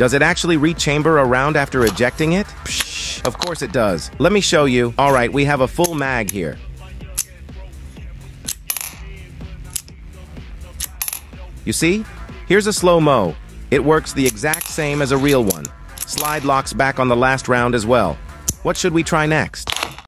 Does it actually rechamber a round after ejecting it? Psh, of course it does. Let me show you. All right, we have a full mag here. You see? Here's a slow-mo. It works the exact same as a real one. Slide locks back on the last round as well. What should we try next?